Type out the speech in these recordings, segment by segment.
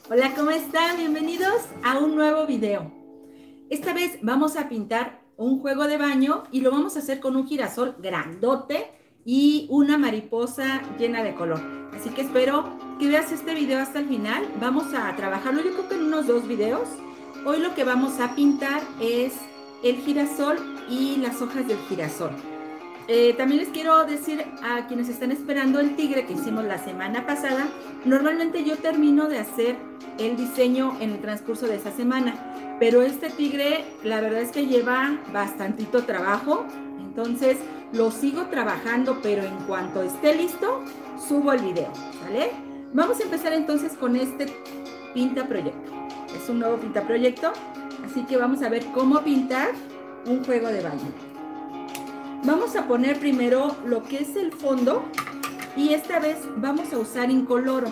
Hola, ¿cómo están? Bienvenidos a un nuevo video. Esta vez vamos a pintar un juego de baño y lo vamos a hacer con un girasol grandote y una mariposa llena de color. Así que espero que veas este video hasta el final. Vamos a trabajarlo yo creo que en unos 2 videos. Hoy lo que vamos a pintar es el girasol y las hojas del girasol. También les quiero decir a quienes están esperando el tigre que hicimos la semana pasada, normalmente yo termino de hacer el diseño en el transcurso de esa semana, pero este tigre la verdad es que lleva bastantito trabajo, entonces lo sigo trabajando, pero en cuanto esté listo, subo el video, ¿sale? Vamos a empezar entonces con este pinta proyecto. Es un nuevo pinta proyecto, así que vamos a ver cómo pintar un juego de baño. Vamos a poner primero lo que es el fondo y esta vez vamos a usar incoloro.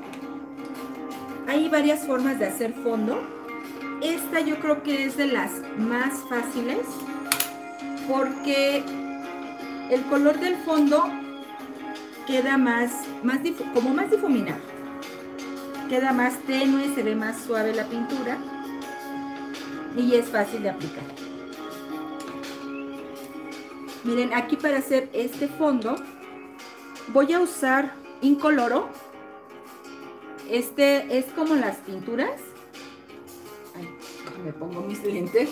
Hay varias formas de hacer fondo. Esta yo creo que es de las más fáciles porque el color del fondo queda como más difuminado. Queda más tenue, se ve más suave la pintura y es fácil de aplicar. Miren, aquí para hacer este fondo voy a usar incoloro. Este es como las pinturas. Ay, me pongo mis lentes.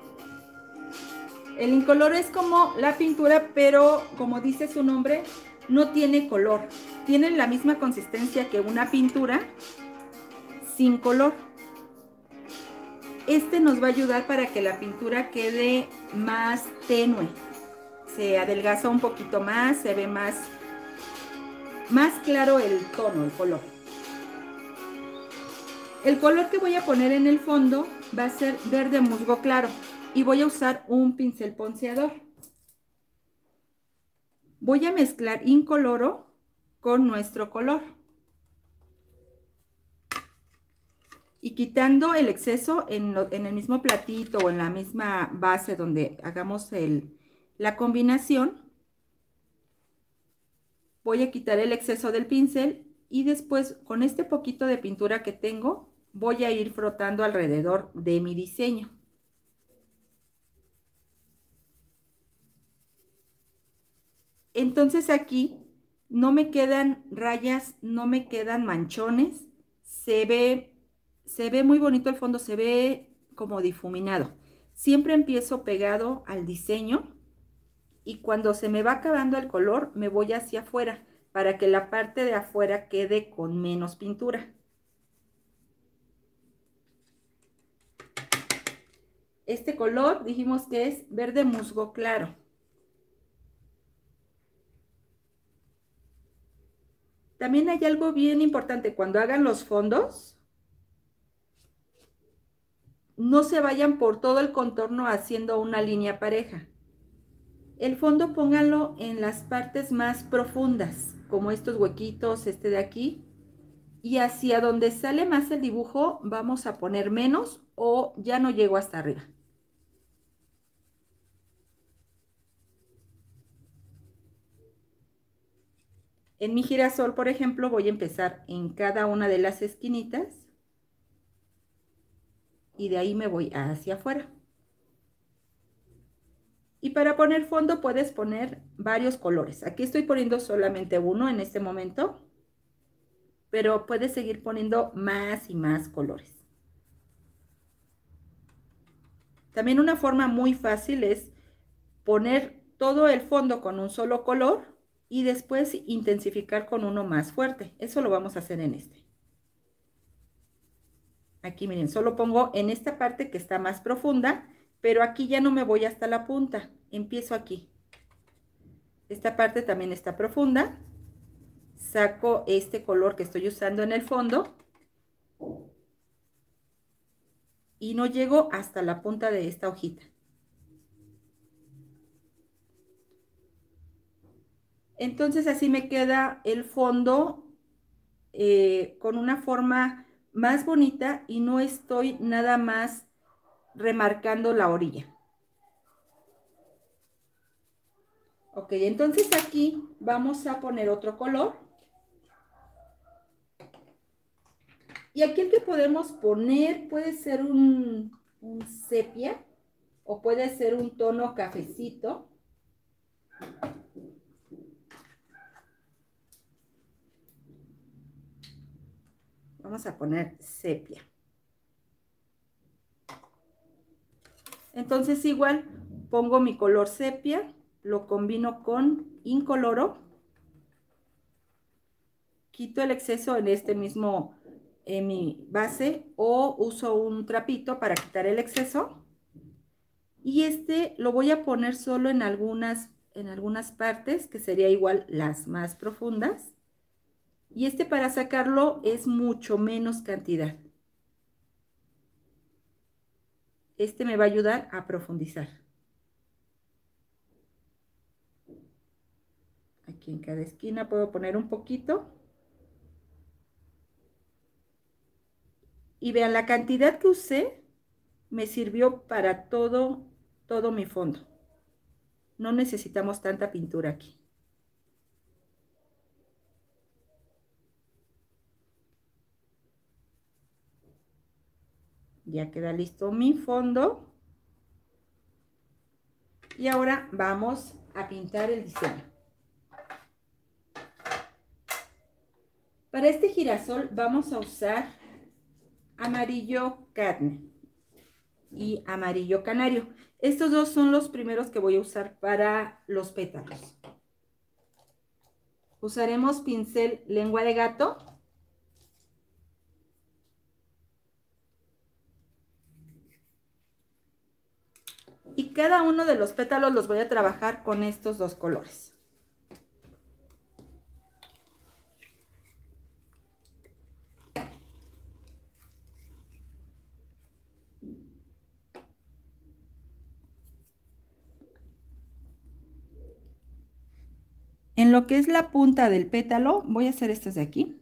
El incoloro es como la pintura, pero como dice su nombre, no tiene color. Tiene la misma consistencia que una pintura sin color. Este nos va a ayudar para que la pintura quede más tenue. Se adelgaza un poquito más, se ve más claro el tono, el color. El color que voy a poner en el fondo va a ser verde musgo claro y voy a usar un pincel ponceador. Voy a mezclar incoloro con nuestro color y quitando el exceso en el mismo platito o en la misma base donde hagamos la combinación. Voy a quitar el exceso del pincel y después con este poquito de pintura que tengo voy a ir frotando alrededor de mi diseño. Entonces aquí no me quedan rayas, no me quedan manchones, se ve muy bonito el fondo, se ve como difuminado. Siempre empiezo pegado al diseño y cuando se me va acabando el color me voy hacia afuera para que la parte de afuera quede con menos pintura. Este color dijimos que es verde musgo claro. También hay algo bien importante cuando hagan los fondos. No se vayan por todo el contorno haciendo una línea pareja. El fondo pónganlo en las partes más profundas, como estos huequitos, este de aquí. Y hacia donde sale más el dibujo vamos a poner menos o ya no llego hasta arriba. En mi girasol, por ejemplo, voy a empezar en cada una de las esquinitas y de ahí me voy hacia afuera. Y para poner fondo puedes poner varios colores. Aquí estoy poniendo solamente uno en este momento, pero puedes seguir poniendo más y más colores. También una forma muy fácil es poner todo el fondo con un solo color y después intensificar con uno más fuerte. Eso lo vamos a hacer en este. Aquí miren, solo pongo en esta parte que está más profunda, pero aquí ya no me voy hasta la punta. Empiezo aquí. Esta parte también está profunda. Saco este color que estoy usando en el fondo y no llego hasta la punta de esta hojita. Entonces así me queda el fondo con una forma más bonita y no estoy nada más remarcando la orilla. Ok, entonces aquí vamos a poner otro color. Y aquí el que podemos poner puede ser un sepia o puede ser un tono cafecito. Vamos a poner sepia. Entonces igual pongo mi color sepia, lo combino con incoloro, quito el exceso en este mismo, en mi base, o uso un trapito para quitar el exceso. Y este lo voy a poner solo en algunas partes, que sería igual las más profundas. Y este para sacarlo es mucho menos cantidad. Este me va a ayudar a profundizar. Aquí en cada esquina puedo poner un poquito. Y vean, la cantidad que usé me sirvió para todo mi fondo. No necesitamos tanta pintura aquí. Ya queda listo mi fondo. Y ahora vamos a pintar el diseño. Para este girasol vamos a usar amarillo cadmio y amarillo canario. Estos dos son los primeros que voy a usar para los pétalos. Usaremos pincel lengua de gato. Y cada uno de los pétalos los voy a trabajar con estos dos colores. En lo que es la punta del pétalo, voy a hacer estas de aquí.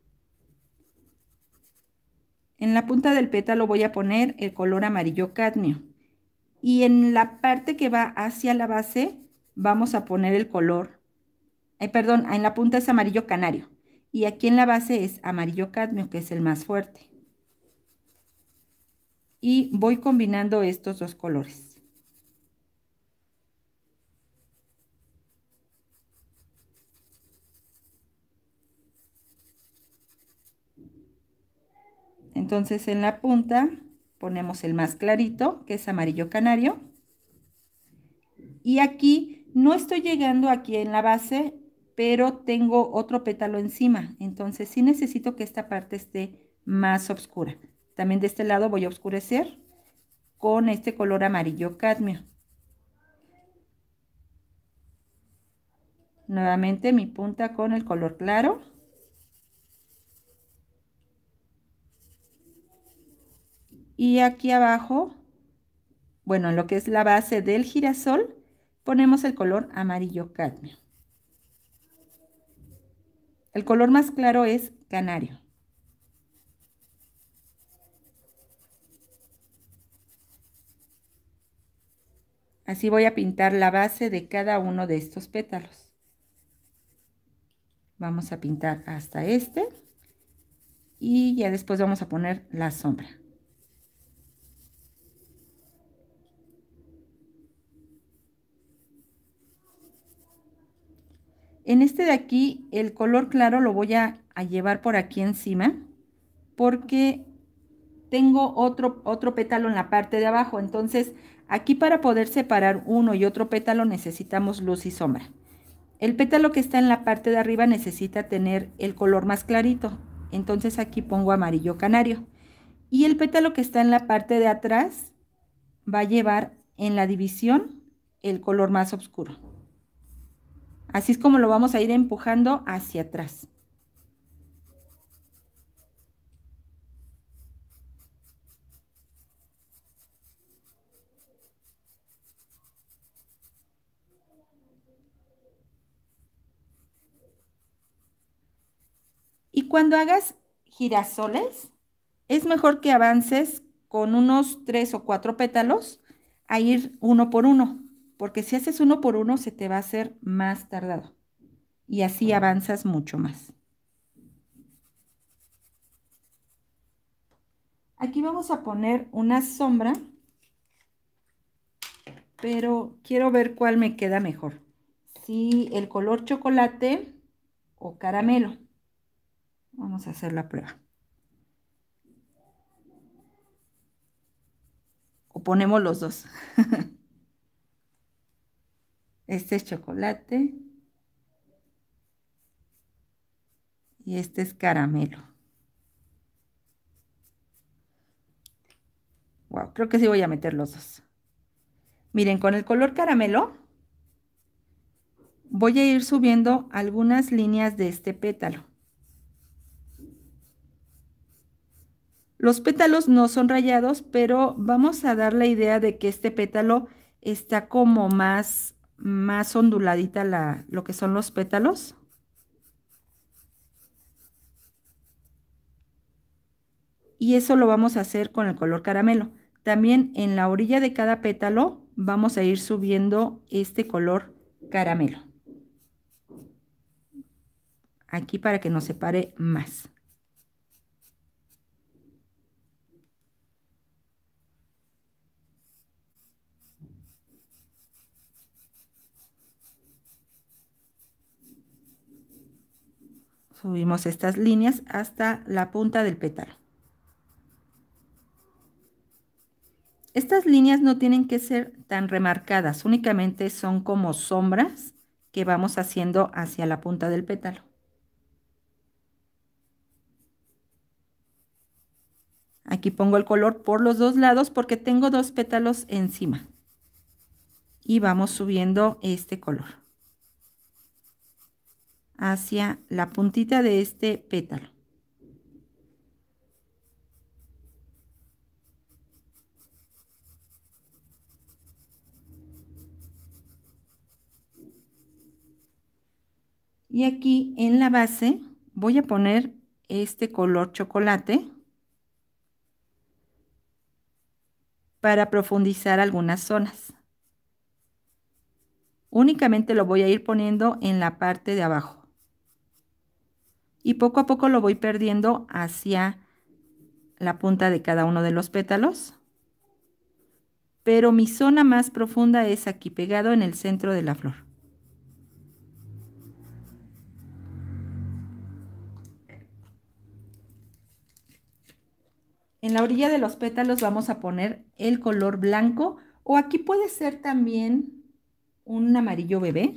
En la punta del pétalo voy a poner el color amarillo cadmio. Y en la parte que va hacia la base, vamos a poner el color, perdón, en la punta es amarillo canario. Y aquí en la base es amarillo cadmio, que es el más fuerte. Y voy combinando estos dos colores. Entonces en la punta ponemos el más clarito, que es amarillo canario. Y aquí no estoy llegando aquí en la base, pero tengo otro pétalo encima. Entonces sí necesito que esta parte esté más oscura. También de este lado voy a oscurecer con este color amarillo cadmio. Nuevamente mi punta con el color claro. Y aquí abajo, bueno, en lo que es la base del girasol, ponemos el color amarillo cadmio. El color más claro es canario. Así voy a pintar la base de cada uno de estos pétalos. Vamos a pintar hasta este. Y ya después vamos a poner la sombra. En este de aquí, el color claro lo voy a llevar por aquí encima, porque tengo otro pétalo en la parte de abajo. Entonces, aquí para poder separar uno y otro pétalo necesitamos luz y sombra. El pétalo que está en la parte de arriba necesita tener el color más clarito. Entonces aquí pongo amarillo canario. Y el pétalo que está en la parte de atrás va a llevar en la división el color más oscuro. Así es como lo vamos a ir empujando hacia atrás. Y cuando hagas girasoles, es mejor que avances con unos 3 o 4 pétalos a ir uno por uno, porque si haces uno por uno se te va a hacer más tardado y así avanzas mucho más. Aquí vamos a poner una sombra, pero quiero ver cuál me queda mejor. Si el color chocolate o caramelo. Vamos a hacer la prueba. O ponemos los dos. Este es chocolate y este es caramelo. Wow, creo que sí voy a meter los dos. Miren, con el color caramelo voy a ir subiendo algunas líneas de este pétalo. Los pétalos no son rayados, pero vamos a dar la idea de que este pétalo está como más onduladita lo que son los pétalos. Y eso lo vamos a hacer con el color caramelo. También en la orilla de cada pétalo vamos a ir subiendo este color caramelo. Aquí para que nos separe más. Subimos estas líneas hasta la punta del pétalo. Estas líneas no tienen que ser tan remarcadas, únicamente son como sombras que vamos haciendo hacia la punta del pétalo. Aquí pongo el color por los dos lados porque tengo dos pétalos encima. Y vamos subiendo este color hacia la puntita de este pétalo. Y aquí en la base voy a poner este color chocolate para profundizar algunas zonas. Únicamente lo voy a ir poniendo en la parte de abajo. Y poco a poco lo voy perdiendo hacia la punta de cada uno de los pétalos. Pero mi zona más profunda es aquí pegado en el centro de la flor. En la orilla de los pétalos vamos a poner el color blanco o aquí puede ser también un amarillo bebé.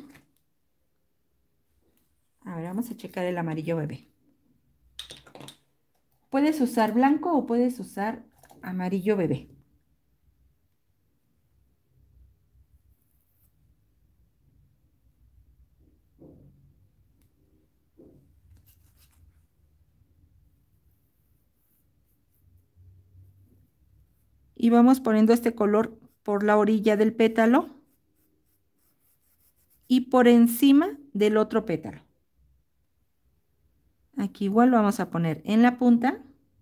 A ver, vamos a checar el amarillo bebé. Puedes usar blanco o puedes usar amarillo bebé. Y vamos poniendo este color por la orilla del pétalo y por encima del otro pétalo. Aquí igual lo vamos a poner en la punta.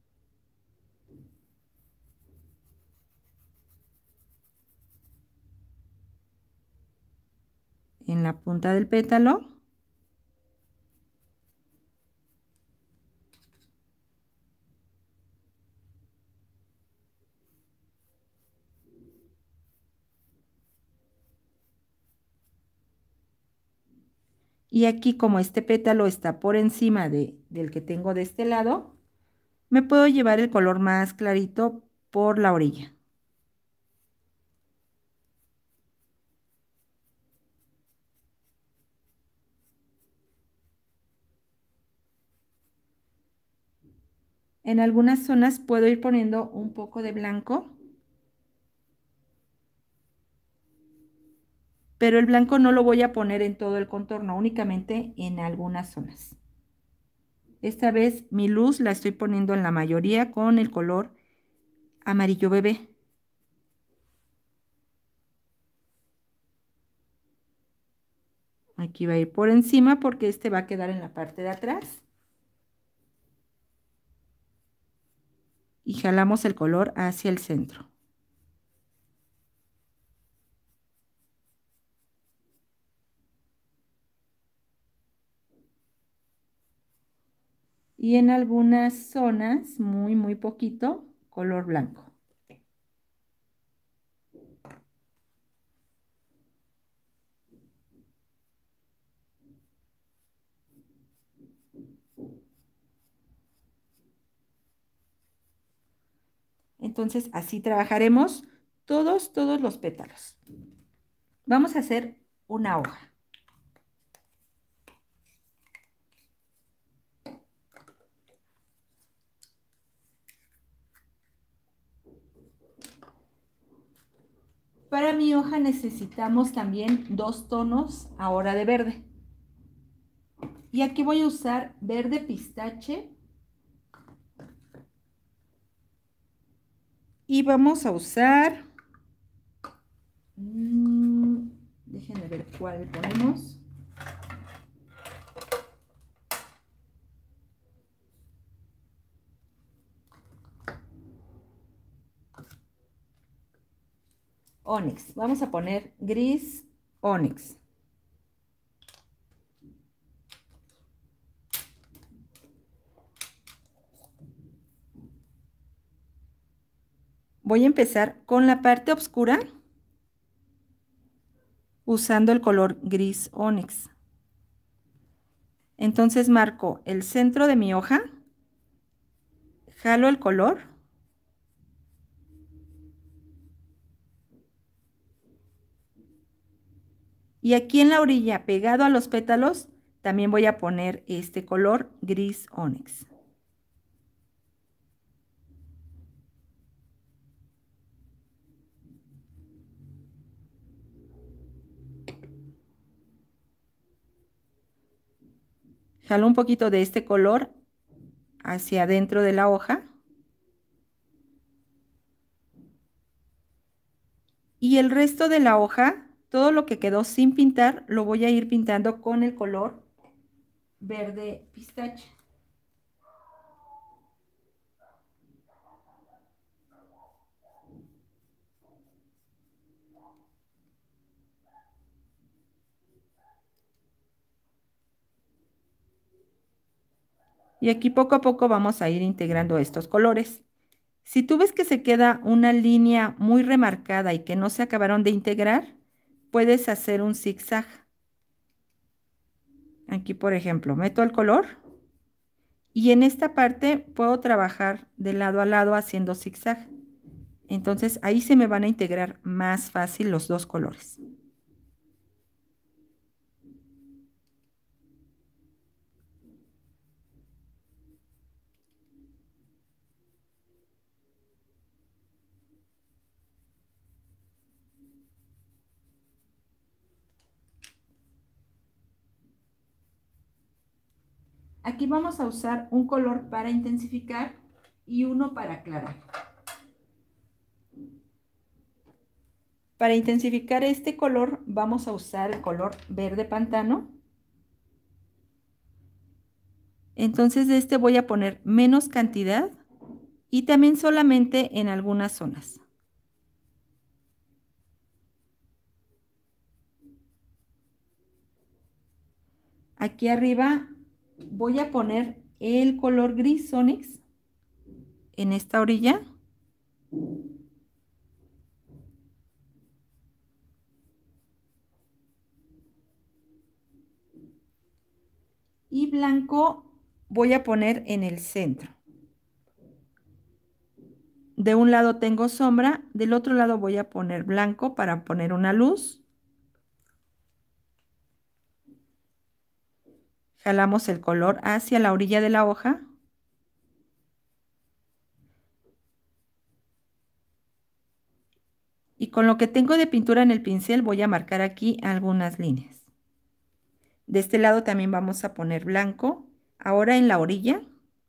En la punta del pétalo. Y aquí como este pétalo está por encima del que tengo de este lado, me puedo llevar el color más clarito por la orilla. En algunas zonas puedo ir poniendo un poco de blanco, pero el blanco no lo voy a poner en todo el contorno, únicamente en algunas zonas. Esta vez mi luz la estoy poniendo en la mayoría con el color amarillo bebé. Aquí va a ir por encima porque este va a quedar en la parte de atrás. Y jalamos el color hacia el centro. Y en algunas zonas, muy poquito, color blanco. Entonces, así trabajaremos todos los pétalos. Vamos a hacer una hoja. Para mi hoja necesitamos también 2 tonos ahora de verde. Y aquí voy a usar verde pistache. Y vamos a usar, déjenme ver cuál ponemos. Ónix. Vamos a poner gris ónix. Voy a empezar con la parte oscura usando el color gris ónix. Entonces marco el centro de mi hoja, jalo el color y aquí en la orilla, pegado a los pétalos, también voy a poner este color gris ónix. Jalo un poquito de este color hacia adentro de la hoja. Y el resto de la hoja, todo lo que quedó sin pintar, lo voy a ir pintando con el color verde pistache. Y aquí poco a poco vamos a ir integrando estos colores. Si tú ves que se queda una línea muy remarcada y que no se acabaron de integrar, puedes hacer un zigzag. Aquí, por ejemplo, meto el color y en esta parte puedo trabajar de lado a lado haciendo zigzag. Entonces ahí se me van a integrar más fácil los dos colores. Aquí vamos a usar un color para intensificar y uno para aclarar. Para intensificar este color vamos a usar el color verde pantano. Entonces de este voy a poner menos cantidad y también solamente en algunas zonas. Aquí arriba voy a poner el color gris ónix en esta orilla. Y blanco voy a poner en el centro. De un lado tengo sombra, del otro lado voy a poner blanco para poner una luz. Jalamos el color hacia la orilla de la hoja. Y con lo que tengo de pintura en el pincel voy a marcar aquí algunas líneas. De este lado también vamos a poner blanco. Ahora en la orilla.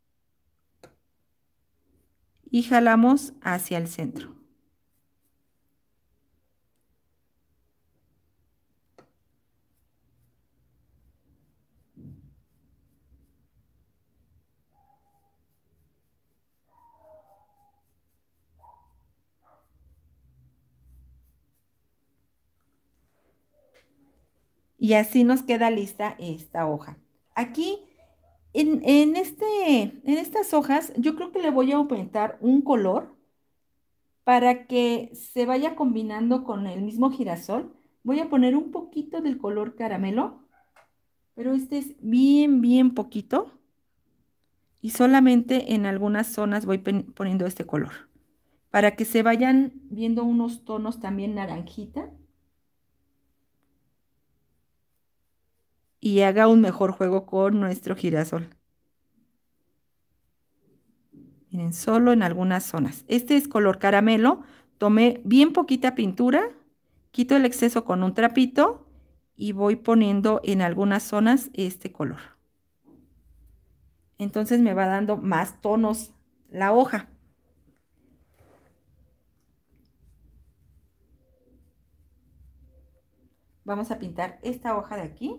Y jalamos hacia el centro. Y así nos queda lista esta hoja. Aquí En estas hojas yo creo que le voy a aumentar un color para que se vaya combinando con el mismo girasol. Voy a poner un poquito del color caramelo, pero este es bien, bien poquito. Y solamente en algunas zonas voy poniendo este color, para que se vayan viendo unos tonos también naranjita y haga un mejor juego con nuestro girasol. Miren, solo en algunas zonas. Este es color caramelo. Tomé bien poquita pintura, quito el exceso con un trapito y voy poniendo en algunas zonas este color. Entonces me va dando más tonos la hoja. Vamos a pintar esta hoja de aquí.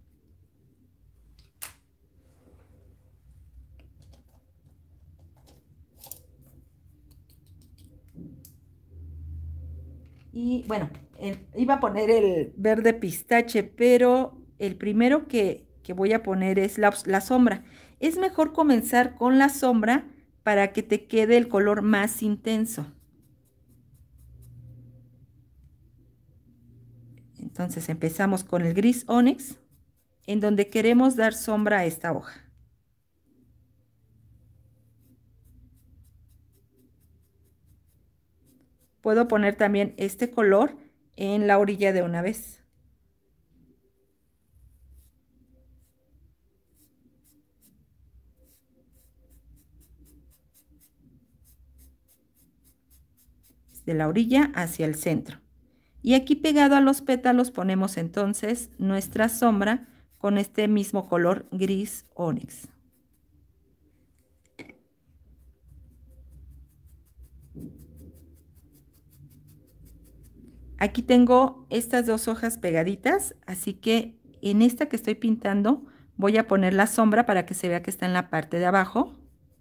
Y bueno, iba a poner el verde pistache, pero el primero que voy a poner es la sombra. Es mejor comenzar con la sombra para que te quede el color más intenso. Entonces empezamos con el gris ónix, en donde queremos dar sombra a esta hoja. Puedo poner también este color en la orilla de una vez. De la orilla hacia el centro. Y aquí pegado a los pétalos ponemos entonces nuestra sombra con este mismo color gris ónix. Aquí tengo estas dos hojas pegaditas, así que en esta que estoy pintando voy a poner la sombra para que se vea que está en la parte de abajo.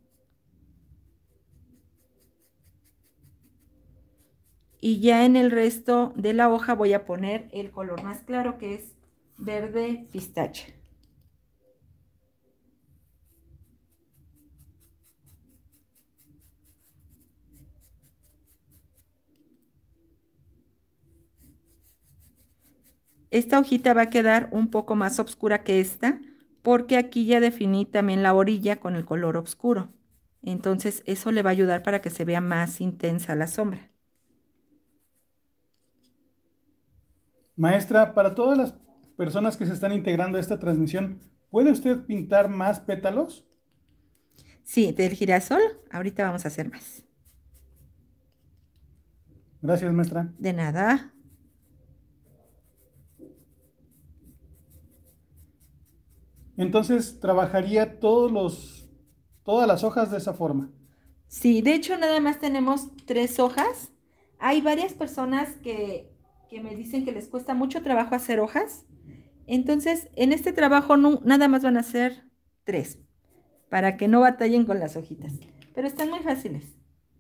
Y ya en el resto de la hoja voy a poner el color más claro, que es verde pistache. Esta hojita va a quedar un poco más oscura que esta, porque aquí ya definí también la orilla con el color oscuro. Entonces eso le va a ayudar para que se vea más intensa la sombra. Maestra, para todas las personas que se están integrando a esta transmisión, ¿puede usted pintar más pétalos? Sí, del girasol, ahorita vamos a hacer más. Gracias, maestra. De nada. Entonces, trabajaría todas las hojas de esa forma. Sí, de hecho nada más tenemos 3 hojas. Hay varias personas que me dicen que les cuesta mucho trabajo hacer hojas. Entonces, en este trabajo no, nada más van a ser 3, para que no batallen con las hojitas. Pero están muy fáciles.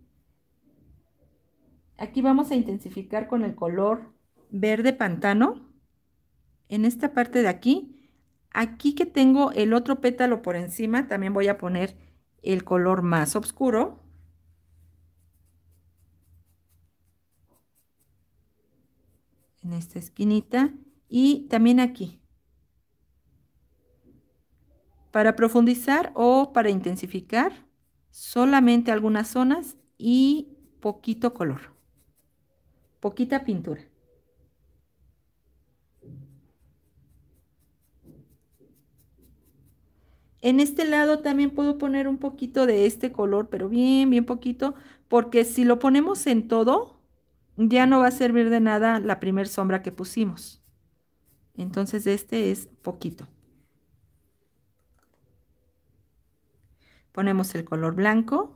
Aquí vamos a intensificar con el color verde pantano. En esta parte de aquí. Aquí que tengo el otro pétalo por encima, también voy a poner el color más oscuro. En esta esquinita y también aquí. Para profundizar o para intensificar, solamente algunas zonas y poquito color. Poquita pintura. En este lado también puedo poner un poquito de este color, pero bien, bien poquito, porque si lo ponemos en todo, ya no va a servir de nada la primer sombra que pusimos. Entonces este es poquito. Ponemos el color blanco.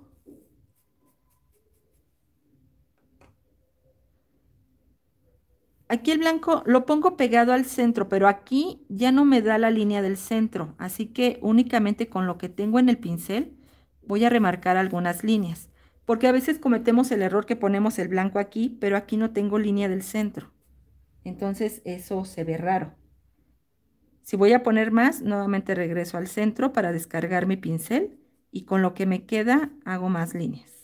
Aquí el blanco lo pongo pegado al centro, pero aquí ya no me da la línea del centro, así que únicamente con lo que tengo en el pincel voy a remarcar algunas líneas, porque a veces cometemos el error que ponemos el blanco aquí, pero aquí no tengo línea del centro. Entonces eso se ve raro. Si voy a poner más, nuevamente regreso al centro para descargar mi pincel y con lo que me queda hago más líneas.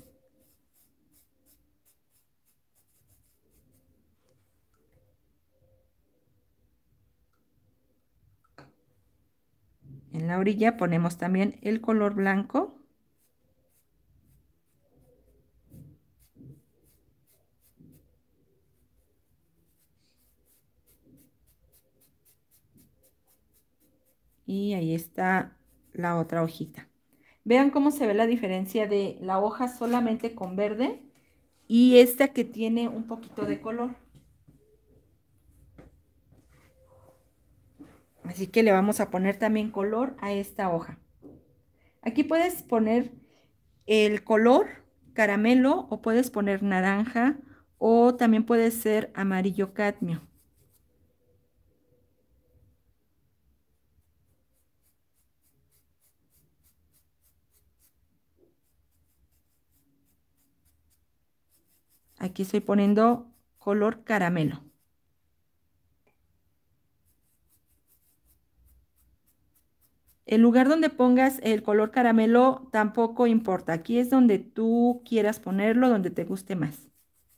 En la orilla ponemos también el color blanco. Y ahí está la otra hojita. Vean cómo se ve la diferencia de la hoja solamente con verde y esta que tiene un poquito de color. Así que le vamos a poner también color a esta hoja. Aquí puedes poner el color caramelo o puedes poner naranja o también puede ser amarillo cadmio. Aquí estoy poniendo color caramelo. El lugar donde pongas el color caramelo tampoco importa. Aquí es donde tú quieras ponerlo, donde te guste más.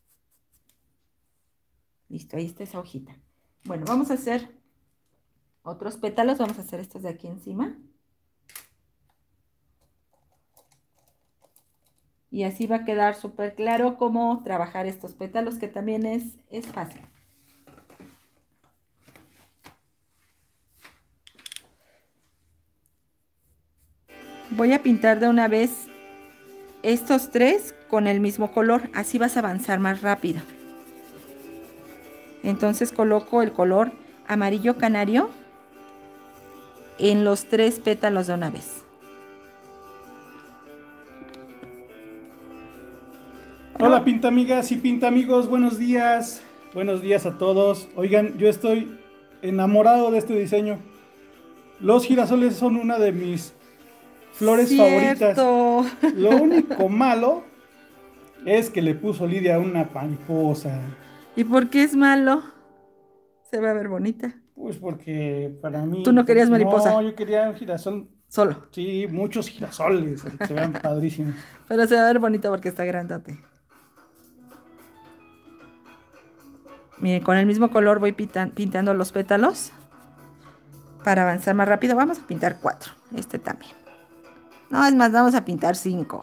Listo, ahí está esa hojita. Bueno, vamos a hacer otros pétalos. Vamos a hacer estos de aquí encima. Y así va a quedar súper claro cómo trabajar estos pétalos, que también es fácil. Voy a pintar de una vez estos tres con el mismo color, así vas a avanzar más rápido. Entonces coloco el color amarillo canario en los tres pétalos de una vez. Hola pintamigas y pintamigos, buenos días. Buenos días a todos. Oigan, yo estoy enamorado de este diseño. Los girasoles son una de mis flores favoritas. Lo único malo es que le puso Lidia una mariposa. ¿Y por qué es malo? Se va a ver bonita. Pues porque para mí... ¿Tú no querías mariposa? No, yo quería un girasol. Solo. Sí, muchos girasoles, que se vean padrísimos. Pero se va a ver bonita porque está grandote. Miren, con el mismo color voy pintando los pétalos. Para avanzar más rápido, vamos a pintar 4. Este también. No, es más, vamos a pintar 5.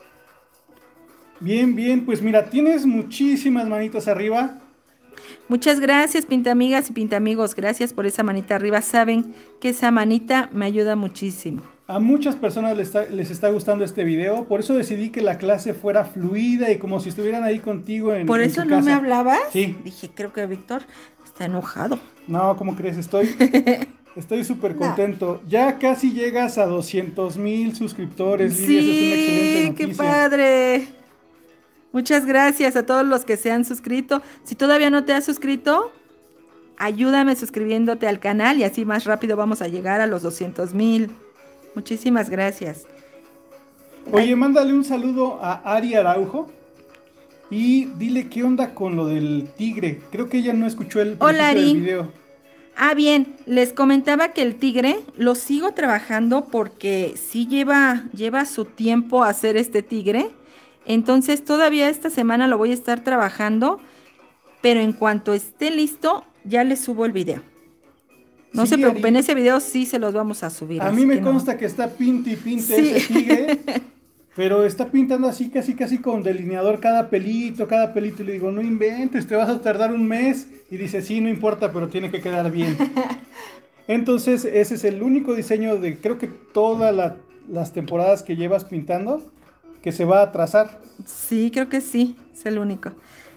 Bien, bien, pues mira, tienes muchísimas manitas arriba. Muchas gracias, pintamigas y pintamigos. Gracias por esa manita arriba. Saben que esa manita me ayuda muchísimo. A muchas personas les está gustando este video, por eso decidí que la clase fuera fluida y como si estuvieran ahí contigo en ¿Por en eso su no casa. me hablabas? Sí. Dije, creo que Víctor está enojado. No, ¿cómo crees? Estoy súper contento. Ya casi llegas a 200,000 suscriptores, Lidia, eso es una excelente Sí, qué noticia. padre. Muchas gracias a todos los que se han suscrito. Si todavía no te has suscrito, ayúdame suscribiéndote al canal y así más rápido vamos a llegar a los 200,000. Muchísimas gracias. Oye, mándale un saludo a Ari Araujo y dile qué onda con lo del tigre. Creo que ella no escuchó el Hola, principio del Ari. video. Ah, bien, les comentaba que el tigre lo sigo trabajando porque sí lleva su tiempo hacer este tigre. Entonces todavía esta semana lo voy a estar trabajando, pero en cuanto esté listo, ya les subo el video. No se preocupen, ese video sí se los vamos a subir. A mí me consta que está pinte y pinte ese tigre, pero está pintando así casi con delineador cada pelito. Y le digo, no inventes, te vas a tardar un mes. Y dice, sí, no importa, pero tiene que quedar bien. Entonces, ese es el único diseño de, creo que todas las temporadas que llevas pintando, que se va a trazar. Sí, creo que sí, es el único.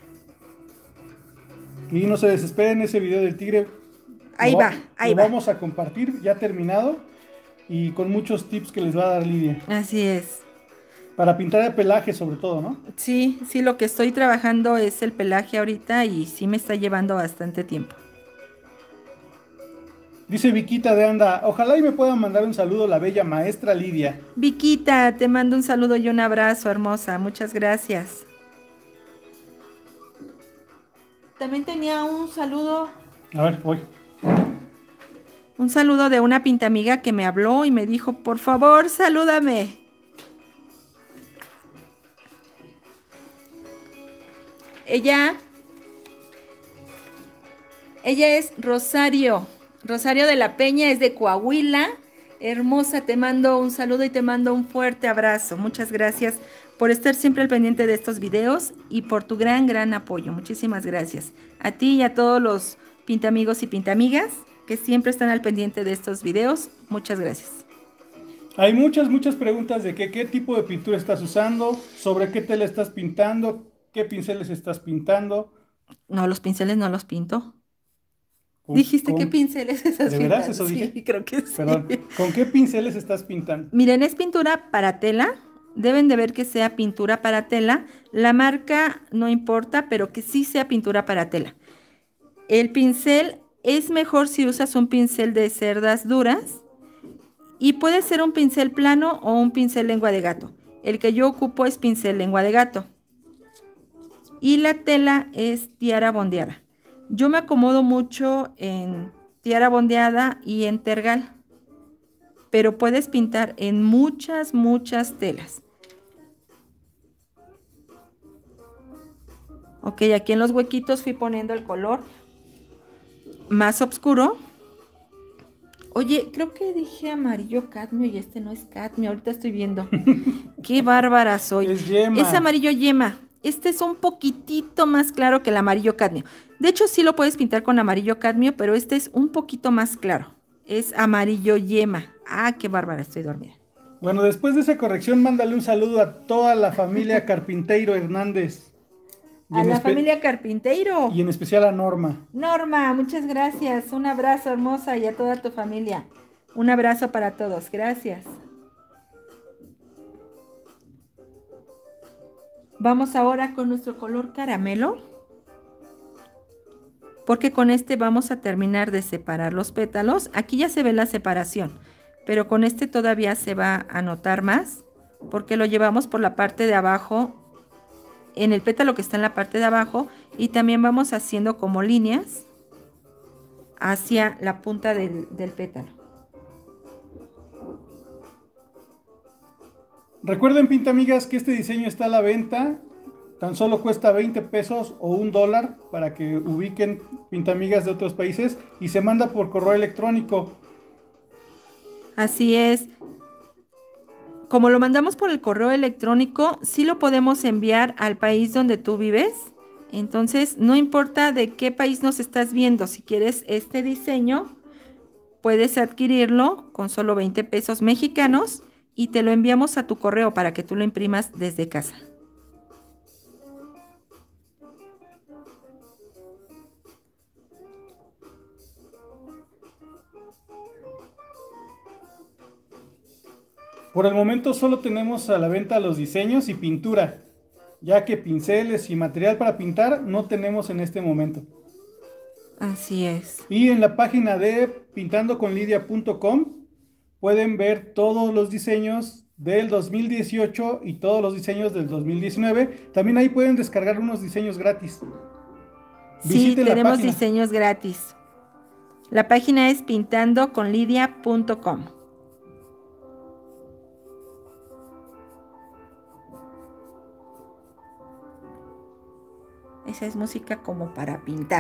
Y no se desesperen, ese video del tigre. Ahí va. Lo vamos a compartir ya terminado y con muchos tips que les va a dar Lidia. Así es. Para pintar el pelaje sobre todo, ¿no? Sí, lo que estoy trabajando es el pelaje ahorita y sí me está llevando bastante tiempo. Dice Viquita de Anda, ojalá y me puedan mandar un saludo la bella maestra Lidia. Viquita, te mando un saludo y un abrazo, hermosa. Muchas gracias. También tenía un saludo. A ver, voy. Un saludo de una pintamiga que me habló y me dijo, por favor, salúdame. Ella es Rosario de la Peña, es de Coahuila. Hermosa, te mando un saludo y te mando un fuerte abrazo. Muchas gracias por estar siempre al pendiente de estos videos y por tu gran apoyo. Muchísimas gracias. A ti y a todos los pintamigos y pintamigas que siempre están al pendiente de estos videos. Muchas gracias. Hay muchas preguntas de qué tipo de pintura estás usando, sobre qué tela estás pintando, qué pinceles estás pintando. No, los pinceles no los pinto. ¿Dijiste qué pinceles estás pintando? ¿De veras eso dije? Sí, creo que sí. Perdón, ¿con qué pinceles estás pintando? Miren, es pintura para tela. Deben de ver que sea pintura para tela. La marca no importa, pero que sí sea pintura para tela. El pincel es mejor si usas un pincel de cerdas duras. Y puede ser un pincel plano o un pincel lengua de gato. El que yo ocupo es pincel lengua de gato. Y la tela es tiara bondeada. Yo me acomodo mucho en tiara bondeada y en tergal. Pero puedes pintar en muchas telas. Ok, aquí en los huequitos fui poniendo el color más oscuro. Oye, creo que dije amarillo cadmio y este no es cadmio, ahorita estoy viendo. Qué bárbara soy. Es yema. Es amarillo yema. Este es un poquitito más claro que el amarillo cadmio. De hecho, sí lo puedes pintar con amarillo cadmio, pero este es un poquito más claro. Es amarillo yema. Ah, qué bárbara, estoy dormida. Bueno, después de esa corrección, mándale un saludo a toda la familia Carpinteiro Hernández. A la familia Carpinteiro. Y en especial a Norma. Norma, muchas gracias. Un abrazo, hermosa, y a toda tu familia. Un abrazo para todos. Gracias. Vamos ahora con nuestro color caramelo. Porque con este vamos a terminar de separar los pétalos. Aquí ya se ve la separación, pero con este todavía se va a notar más, porque lo llevamos por la parte de abajo, en el pétalo que está en la parte de abajo, y también vamos haciendo como líneas hacia la punta del pétalo. Recuerden, pintamigas, que este diseño está a la venta. Tan solo cuesta 20 pesos o $1 para que ubiquen, pintamigas de otros países, y se manda por correo electrónico. Así es. Como lo mandamos por el correo electrónico, sí lo podemos enviar al país donde tú vives. Entonces, no importa de qué país nos estás viendo, si quieres este diseño, puedes adquirirlo con solo 20 pesos mexicanos y te lo enviamos a tu correo para que tú lo imprimas desde casa. Por el momento solo tenemos a la venta los diseños y pintura, ya que pinceles y material para pintar no tenemos en este momento. Así es. Y en la página de pintandoconlidia.com pueden ver todos los diseños del 2018 y todos los diseños del 2019. También ahí pueden descargar unos diseños gratis. Sí, tenemos diseños gratis. La página es pintandoconlidia.com. Esa es música como para pintar.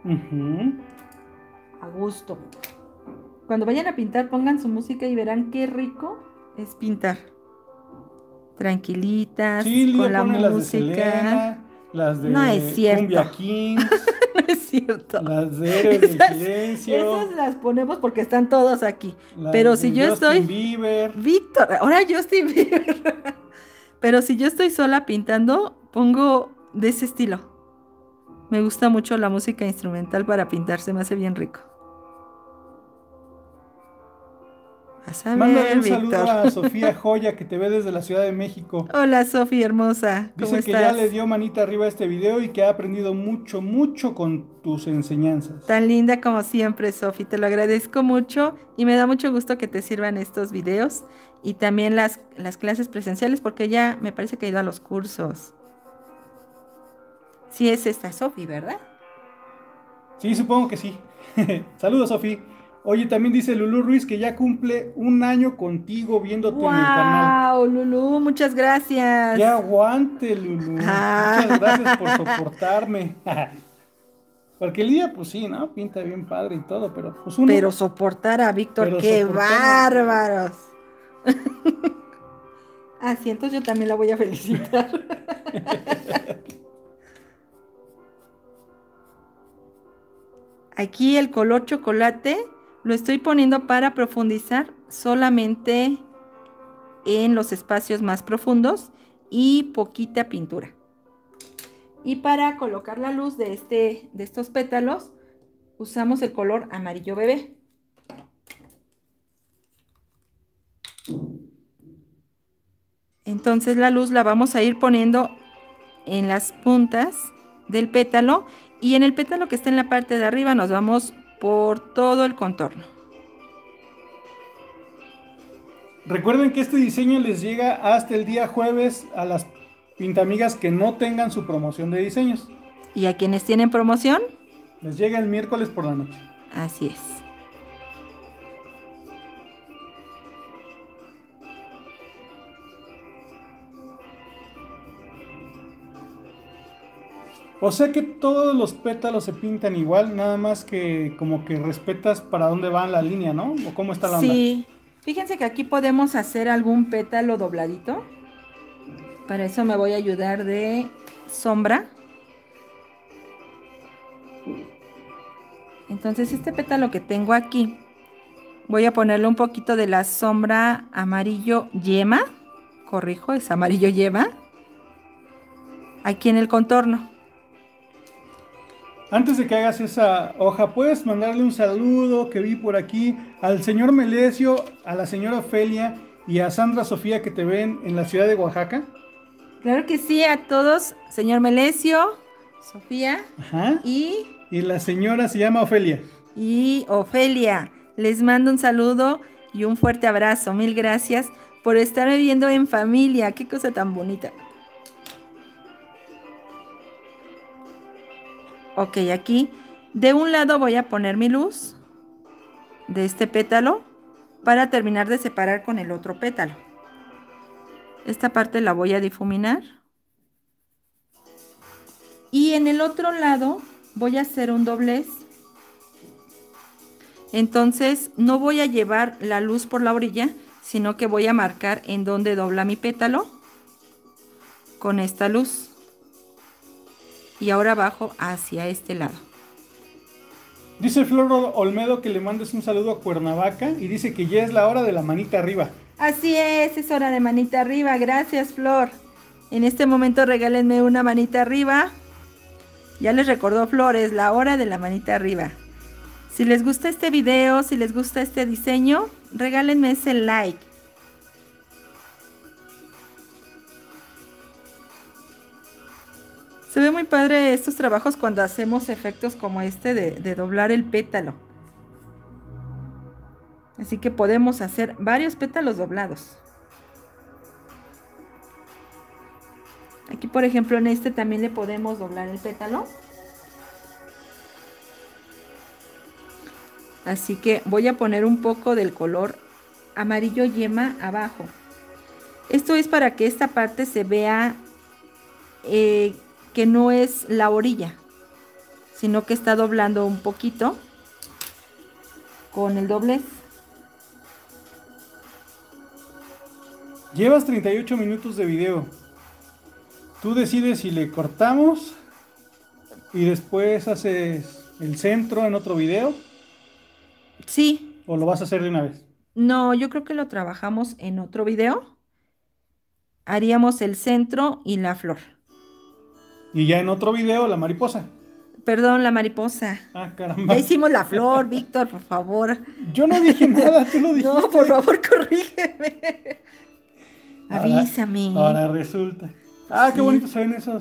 A gusto. Cuando vayan a pintar, pongan su música y verán qué rico es pintar. Tranquilitas, sí, con la música. Las de Selena, las de no es cierto. Cumbia Kings. No es cierto. Las de Héroes del Silencio. Esas las ponemos porque están todos aquí. Pero si yo estoy... Justin Bieber. Víctor, ahora Justin Bieber. Pero si yo estoy sola pintando, pongo de ese estilo. Me gusta mucho la música instrumental para pintar, se me hace bien rico. Mándale un saludo a Sofía Joya, que te ve desde la Ciudad de México. Hola, Sofía hermosa. ¿Cómo Dice que estás? ya le dio manita arriba a este video y que ha aprendido mucho con tus enseñanzas. Tan linda como siempre, Sofía. Te lo agradezco mucho y me da mucho gusto que te sirvan estos videos y también las clases presenciales, porque ya me parece que ha ido a los cursos. Sí, es esta Sofía, ¿verdad? Sí, supongo que sí. Saludos, Sofía. Oye, también dice Lulú Ruiz que ya cumple un año contigo viéndote en el canal. ¡Wow, Lulú! Muchas ¡Qué gracias. aguante, Lulú! Muchas gracias por Ah, soportarme. Porque el día, pues sí, ¿no? Pinta bien padre y todo, pero pues uno, pero soportar a Víctor, pero ¡qué soportarlo. bárbaros! Así, entonces yo también la voy a felicitar. Aquí el color chocolate lo estoy poniendo para profundizar solamente en los espacios más profundos y poquita pintura. Y para colocar la luz de estos pétalos, usamos el color amarillo bebé. Entonces la luz la vamos a ir poniendo en las puntas del pétalo y en el pétalo que está en la parte de arriba nos vamos por todo el contorno. Recuerden que este diseño les llega hasta el día jueves a las pintamigas que no tengan su promoción de diseños. Y a quienes tienen promoción, Les llega el miércoles por la noche. así es. O sea que todos los pétalos se pintan igual, nada más que como que respetas para dónde va la línea, ¿no? ¿O cómo está la onda? Sí, fíjense que aquí podemos hacer algún pétalo dobladito. Para eso me voy a ayudar de sombra. Entonces este pétalo que tengo aquí, voy a ponerle un poquito de la sombra amarillo yema. Corrijo, es amarillo yema. Aquí en el contorno. Antes de que hagas esa hoja, ¿puedes mandarle un saludo que vi por aquí al señor Melesio, a la señora Ofelia y a Sandra Sofía que te ven en la ciudad de Oaxaca? Claro que sí, a todos, señor Melesio, Sofía Ajá. y Y la señora se llama Ofelia. Ofelia. Les mando un saludo y un fuerte abrazo. Mil gracias por estar viviendo en familia. Qué cosa tan bonita. Ok, aquí de un lado voy a poner mi luz de este pétalo para terminar de separar con el otro pétalo. Esta parte la voy a difuminar. Y en el otro lado voy a hacer un doblez. Entonces no voy a llevar la luz por la orilla, sino que voy a marcar en donde dobla mi pétalo con esta luz. Y ahora bajo hacia este lado. Dice Flor Olmedo que le mandes un saludo a Cuernavaca y dice que ya es la hora de la manita arriba. Así es hora de manita arriba. Gracias, Flor. En este momento regálenme una manita arriba. Ya les recordó Flor, es la hora de la manita arriba. Si les gusta este video, si les gusta este diseño, regálenme ese like. Se ve muy padre estos trabajos cuando hacemos efectos como este de doblar el pétalo. Así que podemos hacer varios pétalos doblados. Aquí, por ejemplo, en este también le podemos doblar el pétalo. Así que voy a poner un poco del color amarillo yema abajo. Esto es para que esta parte se vea que no es la orilla, sino que está doblando un poquito con el doblez. Llevas 38 minutos de video. Tú decides si le cortamos y después haces el centro en otro video. Sí. ¿O lo vas a hacer de una vez? No, yo creo que lo trabajamos en otro video. Haríamos el centro y la flor. Y ya en otro video la mariposa. Perdón, la mariposa. Ah, caramba. Ya hicimos la flor, Víctor, por favor. Yo no dije nada, tú lo dijiste. No, por favor, corrígeme. Avísame. Ahora resulta. Ah, qué Sí. bonito se ven esos,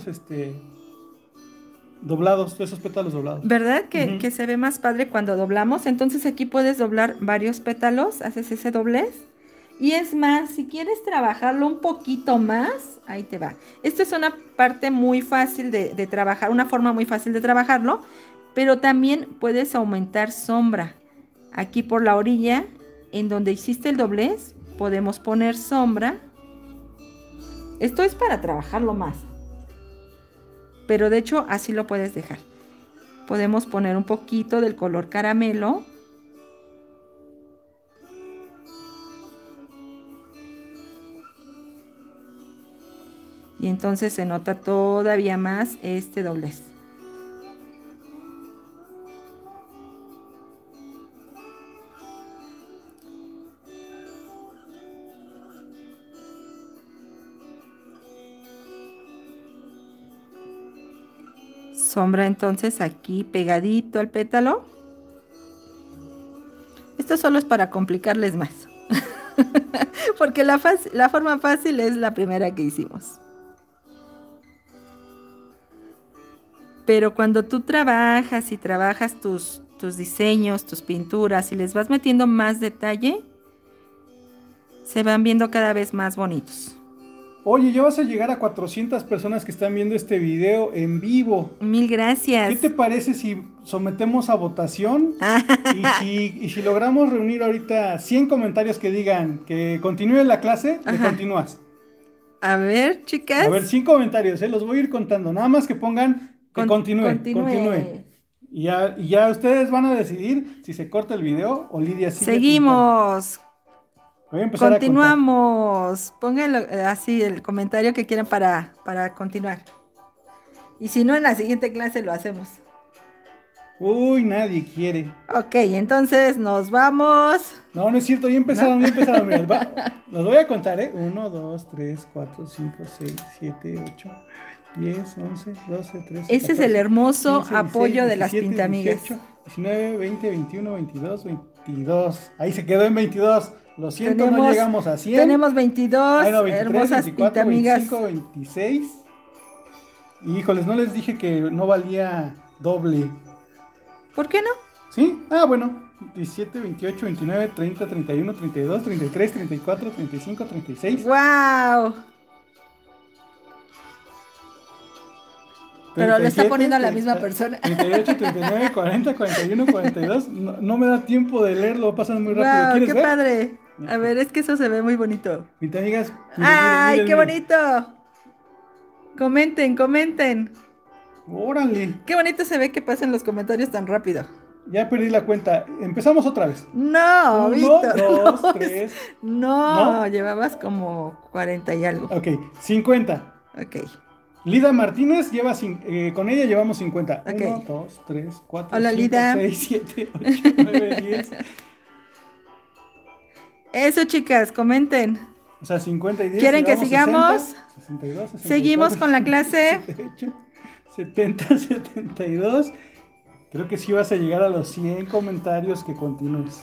doblados, esos pétalos doblados. ¿Verdad que se ve más padre cuando doblamos? Entonces aquí puedes doblar varios pétalos, haces ese doblez. Y es más, si quieres trabajarlo un poquito más, ahí te va. Esto es una parte muy fácil de trabajar, una forma muy fácil de trabajarlo, pero también puedes aumentar sombra. Aquí por la orilla, en donde hiciste el doblez, podemos poner sombra. Esto es para trabajarlo más, pero de hecho así lo puedes dejar. Podemos poner un poquito del color caramelo. Y entonces se nota todavía más este doblez. Sombra entonces aquí pegadito al pétalo. Esto solo es para complicarles más. Porque la forma fácil es la primera que hicimos. Pero cuando tú trabajas y trabajas tus diseños, tus pinturas y les vas metiendo más detalle, se van viendo cada vez más bonitos. Oye, ya vas a llegar a 400 personas que están viendo este video en vivo. Mil gracias. ¿Qué te parece si sometemos a votación? y si logramos reunir ahorita 100 comentarios que digan que continúe la clase, le continúas. A ver, chicas. A ver, 100 comentarios, los voy a ir contando. Nada más que pongan que continúe. Y ya ustedes van a decidir si se corta el video o Lidia sigue. Seguimos. Voy a empezar Continuamos. Pónganlo así el comentario que quieran para continuar. Y si no, en la siguiente clase lo hacemos. Uy, nadie quiere. Ok, entonces nos vamos. No, no es cierto, ya empezaron, ¿no? Mira, los voy a contar, ¿eh? 1, 2, 3, 4, 5, 6, 7, 8, 10, 11, 12, 13. Ese 14, es el hermoso 15, apoyo 16, de las 17, Pintamigas. 18, 19, 20, 21, 22, 22. Ahí se quedó en 22. Lo siento, no llegamos a 100. Tenemos 22 no, 23, hermosas 24, Pintamigas. 25, 26. Híjoles, no les dije que no valía doble. ¿Por qué no? ¿Sí? Ah, bueno. 17, 28, 29, 30, 31, 32, 33, 34, 35, 36. ¡Wow! Pero 37, le está poniendo a la misma persona. 38, 39, 40, 41, 42. No me da tiempo de leerlo, pasan muy rápido. Wow, ¿Quieres qué ver? Padre. A ver, es que eso se ve muy bonito. Pintamigas. ¡Ay, qué bonito! Comenten. ¡Órale! Qué bonito se ve que pasen los comentarios tan rápido. Ya perdí la cuenta. Empezamos otra vez. No, 1, Víctor. 2, 3. No, llevabas como 40 y algo. Ok, 50. Ok. Lida Martínez lleva, con ella llevamos 50. Okay. 1, 2, 3, 4, Hola, 5, Lida. 6, 7, 8, 9, 10. Eso, chicas, comenten. O sea, 50 y 10. ¿Quieren que sigamos? 60, 62, 64, ¿Seguimos con la clase? 68, 70, 72. Creo que sí vas a llegar a los 100 comentarios que continúes.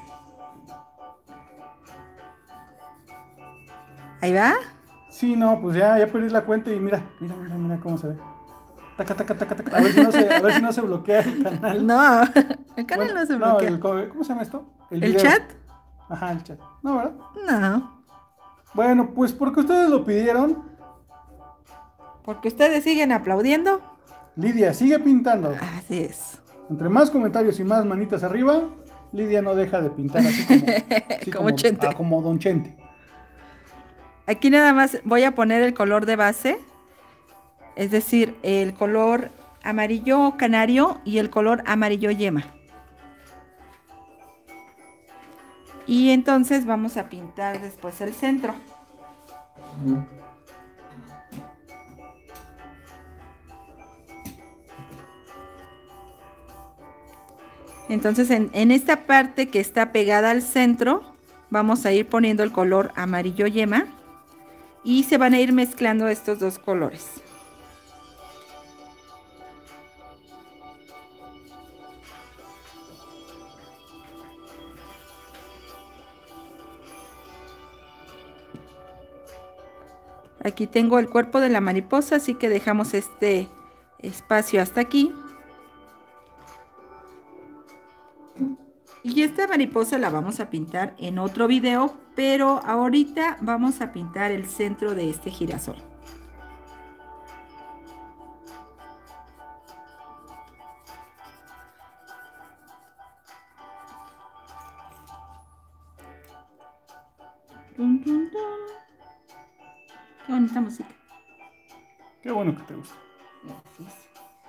¿Ahí va? Sí, no, pues ya perdí la cuenta y mira cómo se ve. Taca. A ver si no se bloquea el canal. No, el canal no se bloquea. No, ¿cómo se llama esto? ¿El chat? Ajá, el chat. No, ¿verdad? No. Bueno, pues porque ustedes lo pidieron. Porque ustedes siguen aplaudiendo. Lidia, sigue pintando. Así es. Entre más comentarios y más manitas arriba, Lidia no deja de pintar así como Chente. Como Don Chente. Aquí nada más voy a poner el color de base. Es decir, el color amarillo canario y el color amarillo yema. Y entonces vamos a pintar después el centro. Entonces en esta parte que está pegada al centro vamos a ir poniendo el color amarillo yema y se van a ir mezclando estos dos colores. Aquí tengo el cuerpo de la mariposa, así que dejamos este espacio hasta aquí. Y esta mariposa la vamos a pintar en otro video, pero ahorita vamos a pintar el centro de este girasol. Tun, tun, tun. Qué bonita música. Qué bueno que te gusta. Gracias.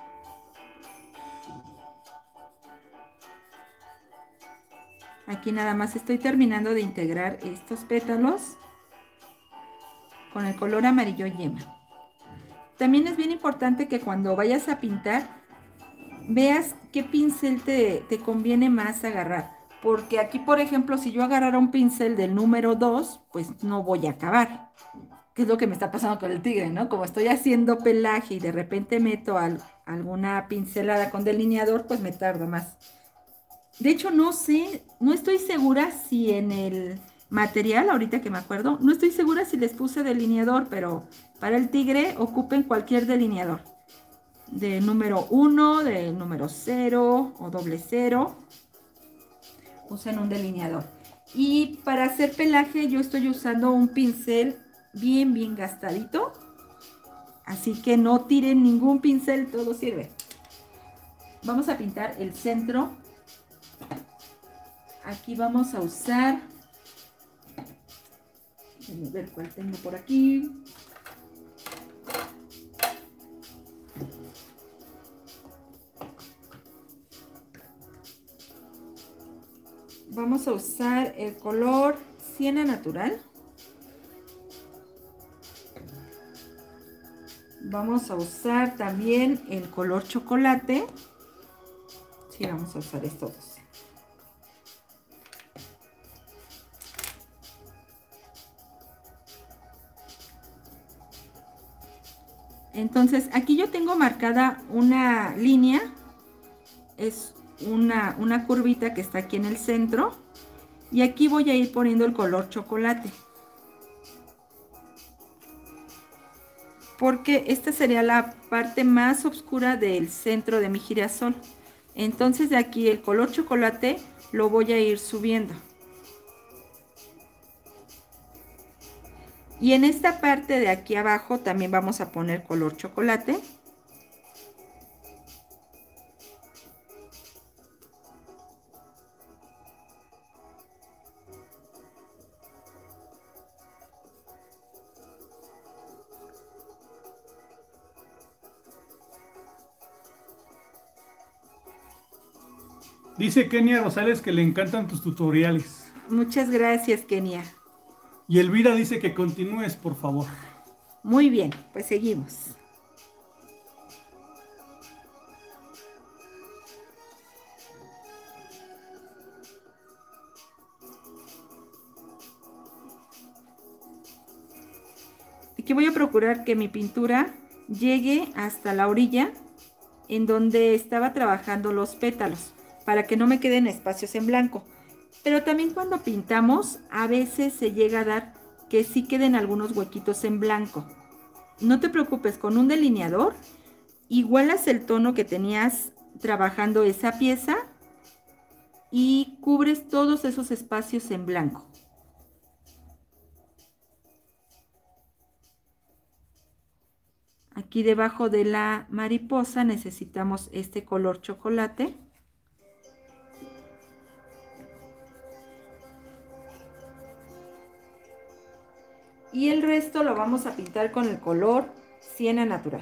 Aquí nada más estoy terminando de integrar estos pétalos con el color amarillo yema. También es bien importante que cuando vayas a pintar veas qué pincel te conviene más agarrar. Porque aquí, por ejemplo, si yo agarrara un pincel del número 2, pues no voy a acabar. Que es lo que me está pasando con el tigre, ¿no? Como estoy haciendo pelaje y de repente meto alguna pincelada con delineador, pues me tardo más. De hecho, no sé, no estoy segura si en el material, ahorita que me acuerdo, no estoy segura si les puse delineador, pero para el tigre ocupen cualquier delineador. De número 1, de número 0 o doble 0. Usen un delineador. Y para hacer pelaje yo estoy usando un pincel bien gastadito. Así que no tiren ningún pincel, todo sirve. Vamos a pintar el centro. Aquí vamos a usar, vamos a ver cuál tengo por aquí. Vamos a usar el color siena natural. Vamos a usar también el color chocolate. Sí, vamos a usar estos dos. Entonces, aquí yo tengo marcada una línea. Es una curvita que está aquí en el centro. Y aquí voy a ir poniendo el color chocolate. Porque esta sería la parte más oscura del centro de mi girasol. Entonces de aquí el color chocolate lo voy a ir subiendo. Y en esta parte de aquí abajo también vamos a poner color chocolate. Dice Kenia Rosales que le encantan tus tutoriales. Muchas gracias, Kenia. Y Elvira dice que continúes, por favor. Muy bien, pues seguimos. Aquí voy a procurar que mi pintura llegue hasta la orilla en donde estaba trabajando los pétalos, para que no me queden espacios en blanco. Pero también cuando pintamos, a veces se llega a dar que sí queden algunos huequitos en blanco. No te preocupes, con un delineador igualas el tono que tenías trabajando esa pieza y cubres todos esos espacios en blanco. Aquí debajo de la mariposa necesitamos este color chocolate. Y el resto lo vamos a pintar con el color siena natural.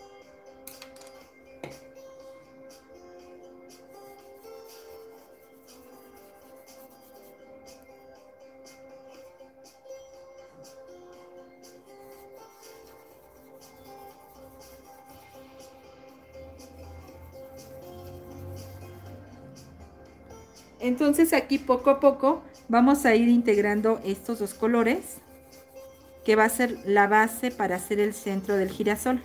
Entonces aquí poco a poco vamos a ir integrando estos dos colores, que va a ser la base para hacer el centro del girasol.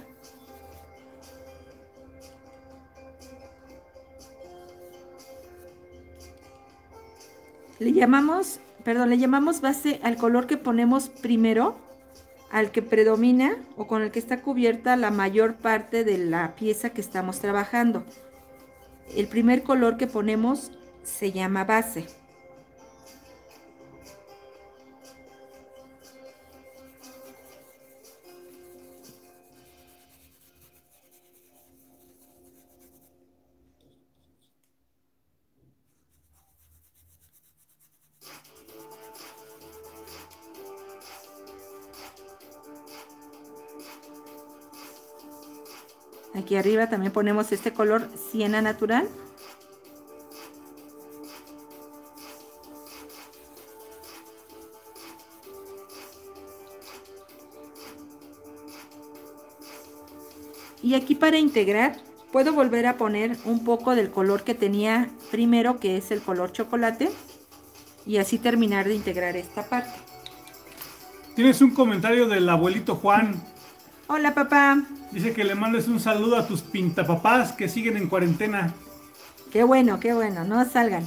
Le llamamos base al color que ponemos primero, al que predomina o con el que está cubierta la mayor parte de la pieza que estamos trabajando. El primer color que ponemos se llama base. Aquí arriba también ponemos este color siena natural. Y aquí para integrar, puedo volver a poner un poco del color que tenía primero, que es el color chocolate. Y así terminar de integrar esta parte. Tienes un comentario del abuelito Juan. Hola, papá. Dice que le mandes un saludo a tus pintapapás que siguen en cuarentena. Qué bueno, no salgan.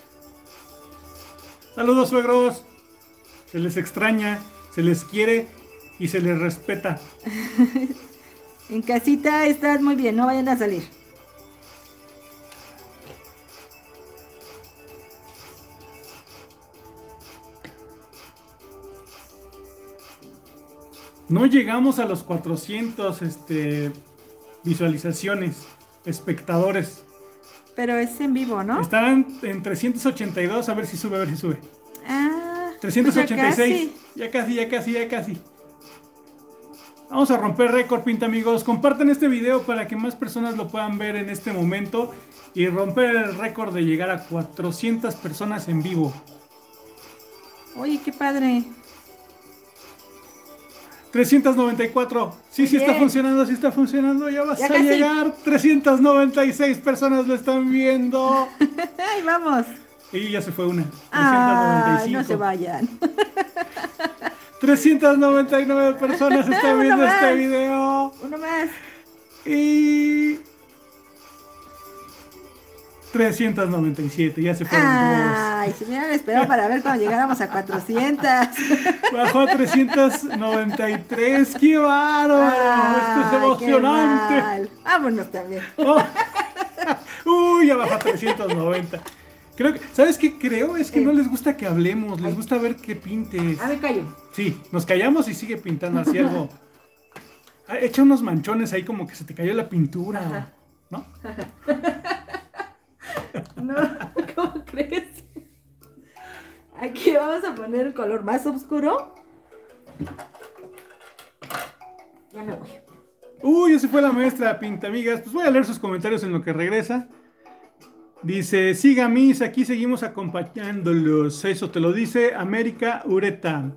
Saludos, suegros. Se les extraña, se les quiere y se les respeta. En casita estás muy bien, no vayan a salir. No llegamos a los 400 visualizaciones, espectadores. Pero es en vivo, ¿no? Están en 382, a ver si sube, a ver si sube. Ah, 386, pues ya casi. Vamos a romper récord, pinta amigos. Compartan este video para que más personas lo puedan ver en este momento y romper el récord de llegar a 400 personas en vivo. Oye, qué padre. 394. Sí está funcionando. Ya vas a llegar. 396 personas lo están viendo. Ahí vamos. Y ya se fue una. 395. No se vayan. 399 personas están viendo este video. Uno más. Y 397, ya se fueron todos. Ay, si me hubieran esperado para ver cuando llegáramos a 400. Bajó a 393, ¡qué bárbaro! Esto es emocionante. Vámonos también. Oh. Uy, ya bajó a 390. Creo que, ¿sabes qué creo? Es que no les gusta que hablemos, les gusta ver que pintes. Me callo. Sí, nos callamos y sigue pintando así algo. Echa unos manchones ahí como que se te cayó la pintura, ajá, ¿no? No, ¿cómo crees? Aquí vamos a poner el color más oscuro. Ya me voy. Uy, ya se fue la maestra pinta, amigas. Pues voy a leer sus comentarios en lo que regresa. Dice, siga Miss, aquí seguimos acompañándolos. Eso te lo dice América Ureta.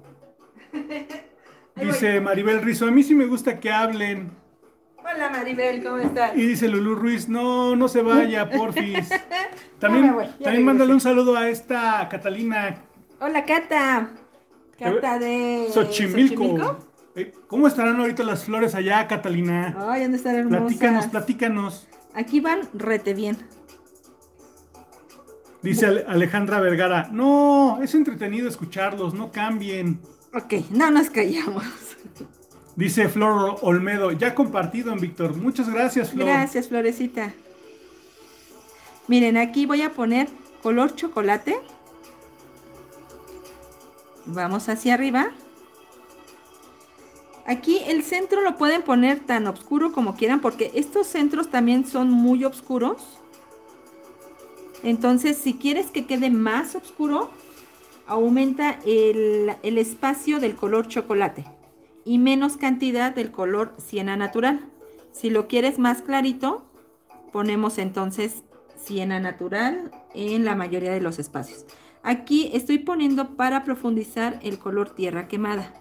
Dice Maribel Rizo, a mí sí me gusta que hablen. Hola Maribel, ¿cómo estás? Y dice Lulú Ruiz, no se vaya, porfis. También, también mándale un saludo a esta Catalina. Hola Cata. Cata de Xochimilco. ¿Cómo estarán ahorita las flores allá, Catalina? Ay, han de estar hermosas. Platícanos. Aquí van rete bien. Dice Alejandra Vergara, no, es entretenido escucharlos, no cambien. Ok, no nos callamos. Dice Flor Olmedo, ya compartido en Víctor. Muchas gracias, Flor. Gracias, Florecita. Miren, aquí voy a poner color chocolate. Vamos hacia arriba. Aquí el centro lo pueden poner tan oscuro como quieran, porque estos centros también son muy oscuros. Entonces, si quieres que quede más oscuro, aumenta el espacio del color chocolate y menos cantidad del color siena natural. Si lo quieres más clarito, ponemos entonces siena natural en la mayoría de los espacios. Aquí estoy poniendo para profundizar el color tierra quemada.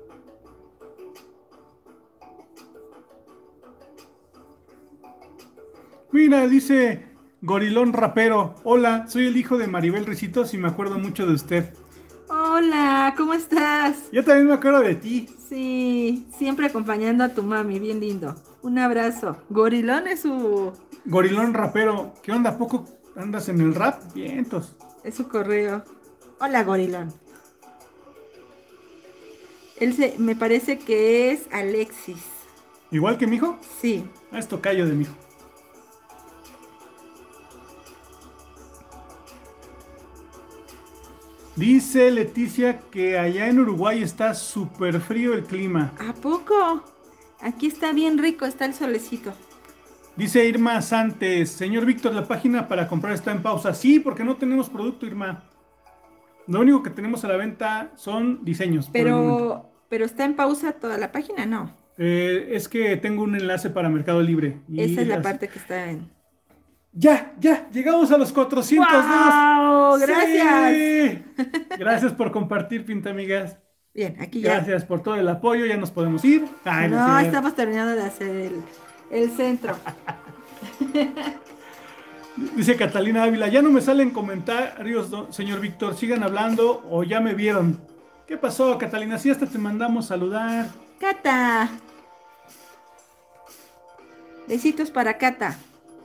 Mira, dice Gorilón Rapero, hola, soy el hijo de Maribel Ricitos y me acuerdo mucho de usted. Hola, ¿cómo estás? Yo también me acuerdo de ti. Sí, siempre acompañando a tu mami, bien lindo. Un abrazo. Gorilón es su... Gorilón Rapero, ¿qué onda? ¿A poco andas en el rap? Vientos. Es su correo. Hola, Gorilón. Me parece que es Alexis. ¿Igual que mi hijo? Sí. Es tocayo de mi hijo. Dice Leticia que allá en Uruguay está súper frío el clima. ¿A poco? Aquí está bien rico, está el solecito. Dice Irma Santes, señor Víctor, la página para comprar está en pausa. Sí, porque no tenemos producto, Irma. Lo único que tenemos a la venta son diseños. Pero está en pausa toda la página, ¿no? Es que tengo un enlace para Mercado Libre. Esa es la parte que está en... Ya, llegamos a los 400 dedos. ¡Wow! ¡Gracias! ¡Sí! Gracias por compartir, Pintamigas. Bien, aquí ya. Gracias por todo el apoyo, ya nos podemos ir. Ay, no, estamos terminando de hacer el centro. Dice Catalina Ávila, ya no me salen comentarios, señor Víctor, sigan hablando o ya me vieron. ¿Qué pasó, Catalina? Sí, hasta te mandamos saludar. Cata. Besitos para Cata.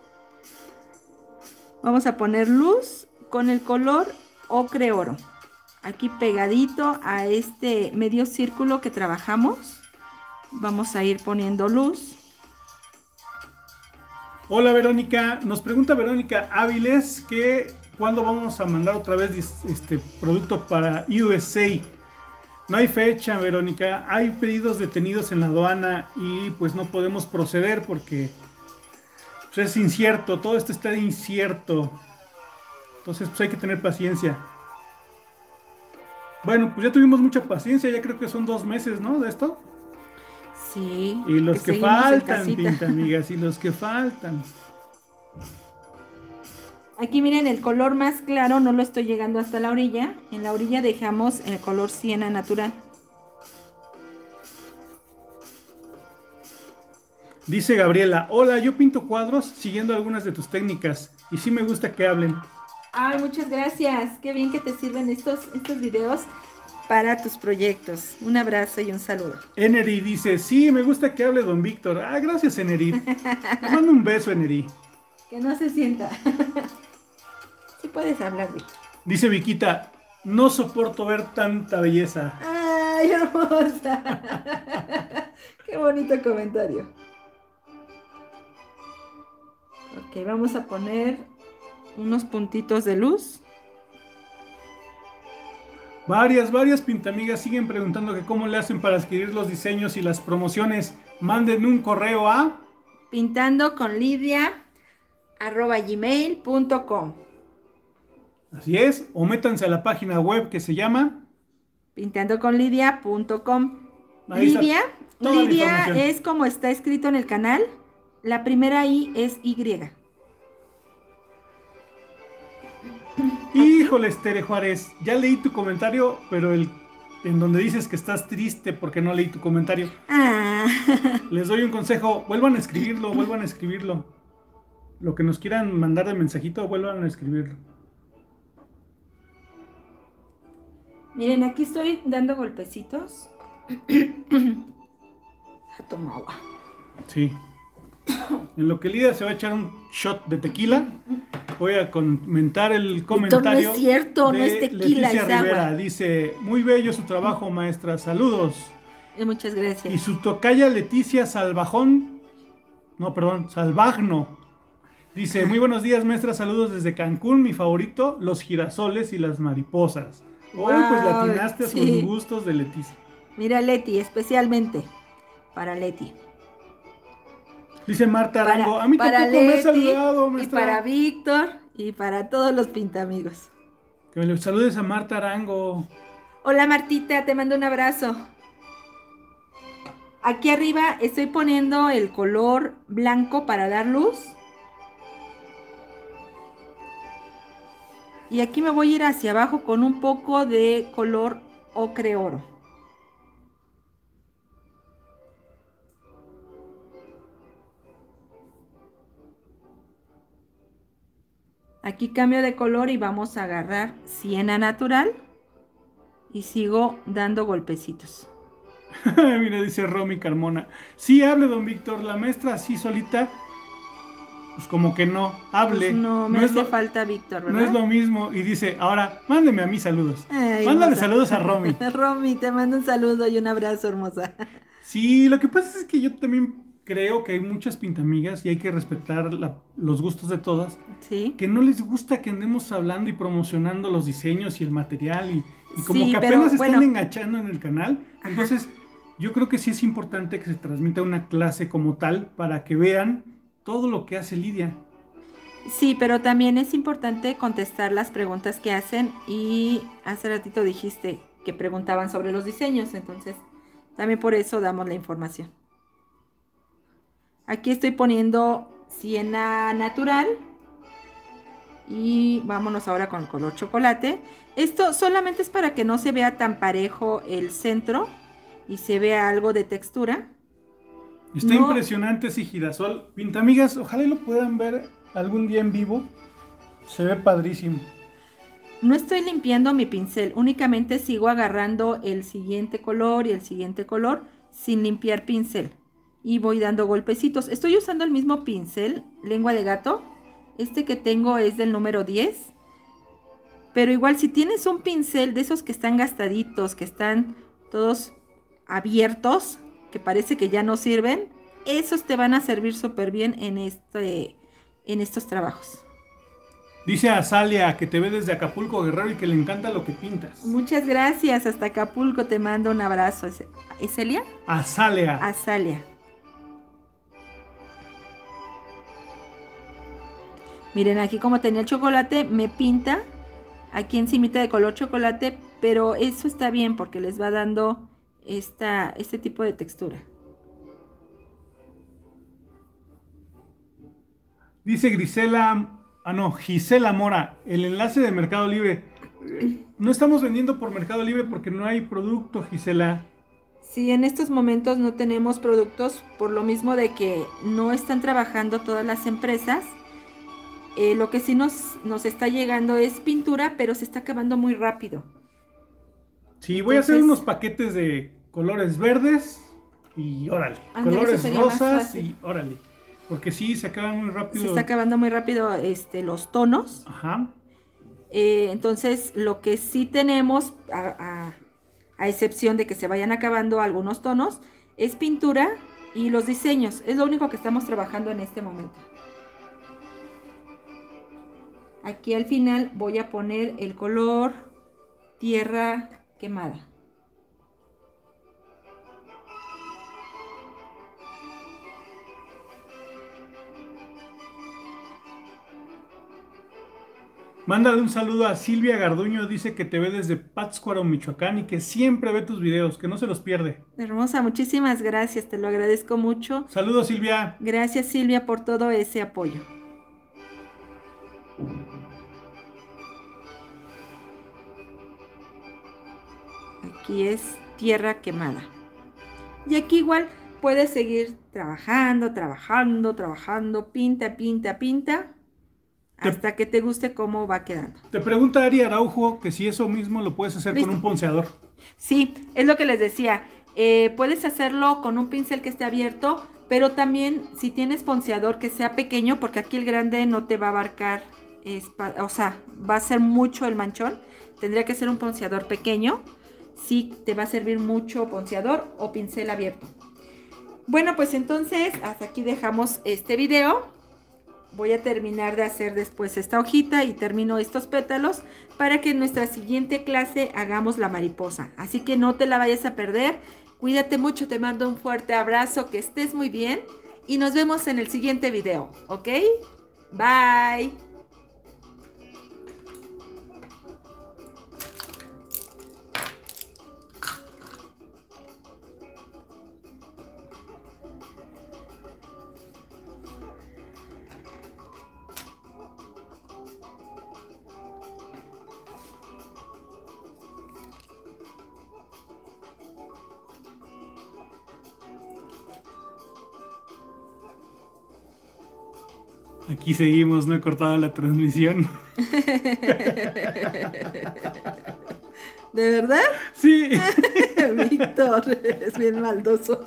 Vamos a poner luz con el color ocre oro. Aquí pegadito a este medio círculo que trabajamos. Vamos a ir poniendo luz. Hola Verónica, nos pregunta Verónica Áviles que cuándo vamos a mandar otra vez este producto para USA. No hay fecha, Verónica, hay pedidos detenidos en la aduana y pues no podemos proceder porque pues, es incierto, todo esto está incierto. Entonces pues hay que tener paciencia. Bueno, pues ya tuvimos mucha paciencia, ya creo que son 2 meses, ¿no? De esto. Sí. Y los que faltan, Pintamigas, y los que faltan. Aquí miren, el color más claro no lo estoy llegando hasta la orilla. En la orilla dejamos el color siena natural. Dice Gabriela, hola, yo pinto cuadros siguiendo algunas de tus técnicas y sí me gusta que hablen. Ay, muchas gracias. Qué bien que te sirven estos videos para tus proyectos. Un abrazo y un saludo. Enery dice, sí, me gusta que hable don Víctor. Ah, gracias, Enery. Te mando un beso, Enery. Que no se sienta. Sí puedes hablar, Víctor. Dice Viquita, no soporto ver tanta belleza. Ay, hermosa. Qué bonito comentario. Ok, vamos a poner unos puntitos de luz. Varias Pintamigas siguen preguntando que cómo le hacen para adquirir los diseños y las promociones. Manden un correo a pintandoconlidia@gmail.com. Así es, o métanse a la página web que se llama pintandoconlidia.com. Lidia es como está escrito en el canal. La primera I es Y. Híjole, Tere Juárez, ya leí tu comentario, pero en donde dices que estás triste porque no leí tu comentario. Ah. Les doy un consejo, vuelvan a escribirlo. Lo que nos quieran mandar de mensajito, vuelvan a escribirlo. Miren, aquí estoy dando golpecitos. Toma agua. Sí. En lo que Lidia se va a echar un shot de tequila, voy a comentar el comentario. No es cierto, no es tequila, Leticia es Rivera. agua. Dice, muy bello su trabajo, maestra, saludos. Muchas gracias. Y su tocaya Leticia Salvagno. Dice, muy buenos días, maestra, saludos desde Cancún, mi favorito, los girasoles y las mariposas. Hoy pues latinaste a sus gustos de Leticia. Mira, Leti, especialmente para Leti. Dice Marta Arango, a mí tampoco me ha saludado, maestra. Y para Víctor y para todos los pintamigos. Que me saludes a Marta Arango. Hola Martita, te mando un abrazo. Aquí arriba estoy poniendo el color blanco para dar luz. Y aquí me voy a ir hacia abajo con un poco de color ocre oro. Aquí cambio de color y vamos a agarrar siena natural y sigo dando golpecitos. Mira, dice Romy Carmona. Sí, hable, don Víctor. La maestra así solita, pues como que no, hable. Pues no, me hace falta Víctor, ¿verdad? No es lo mismo. Y dice, ahora, mándeme a mí saludos. Ay, mándale hermosa. saludos a Romy. Romy, te mando un saludo y un abrazo, hermosa. Sí, lo que pasa es que yo también creo que hay muchas pintamigas y hay que respetar los gustos de todas. Sí. Que no les gusta que andemos hablando y promocionando los diseños y el material y como Sí, que pero, apenas están bueno, enganchando en el canal. Entonces, yo creo que sí es importante que se transmita una clase como tal para que vean todo lo que hace Lidia. Sí, pero también es importante contestar las preguntas que hacen y hace ratito dijiste que preguntaban sobre los diseños, entonces también por eso damos la información. Aquí estoy poniendo siena natural. Y vámonos ahora con color chocolate. Esto solamente es para que no se vea tan parejo el centro y se vea algo de textura. Está impresionante ese girasol. Pintamigas, ojalá lo puedan ver algún día en vivo. Se ve padrísimo. No estoy limpiando mi pincel, únicamente sigo agarrando el siguiente color y el siguiente color sin limpiar pincel. Y voy dando golpecitos. Estoy usando el mismo pincel, lengua de gato. Este que tengo es del número 10. Pero igual si tienes un pincel de esos que están gastaditos, que están todos abiertos, que parece que ya no sirven, esos te van a servir súper bien en estos trabajos. Dice Azalia que te ve desde Acapulco, Guerrero, y que le encanta lo que pintas. Muchas gracias, hasta Acapulco te mando un abrazo. ¿Es Celia? Azalia. Azalia. Miren, aquí como tenía el chocolate, me pinta aquí encimita de color chocolate, pero eso está bien porque les va dando este tipo de textura. Dice Gisela Mora, el enlace de Mercado Libre. No estamos vendiendo por Mercado Libre porque no hay producto, Gisela. Sí, en estos momentos no tenemos productos por lo mismo de que no están trabajando todas las empresas. Lo que sí nos está llegando es pintura, pero se está acabando muy rápido. Sí, voy a hacer unos paquetes de colores verdes y órale. Colores rosas y órale. Porque sí, se acaban muy rápido. Se está acabando muy rápido los tonos. Ajá. Entonces, lo que sí tenemos, a excepción de que se vayan acabando algunos tonos, es pintura y los diseños. Es lo único que estamos trabajando en este momento. Aquí al final voy a poner el color tierra quemada. Mándale un saludo a Silvia Garduño, dice que te ve desde Pátzcuaro, Michoacán y que siempre ve tus videos, que no se los pierde. Hermosa, muchísimas gracias, te lo agradezco mucho. Saludos, Silvia. Gracias, Silvia, por todo ese apoyo. Aquí es tierra quemada. Y aquí igual puedes seguir trabajando, pinta, pinta, pinta, hasta que te guste cómo va quedando. Te pregunta Ari Araujo que si eso mismo lo puedes hacer con un ponceador. Sí, es lo que les decía. Puedes hacerlo con un pincel que esté abierto, pero también si tienes ponceador que sea pequeño, porque aquí el grande no te va a abarcar, o sea, va a ser mucho el manchón. Tendría que ser un ponceador pequeño. Sí, te va a servir mucho ponceador o pincel abierto. Bueno, pues entonces hasta aquí dejamos este video. Voy a terminar de hacer después esta hojita y termino estos pétalos para que en nuestra siguiente clase hagamos la mariposa. Así que no te la vayas a perder. Cuídate mucho, te mando un fuerte abrazo, que estés muy bien y nos vemos en el siguiente video, ¿ok? Bye. Aquí seguimos, no he cortado la transmisión. ¿De verdad? Sí. Víctor, eres bien maldoso.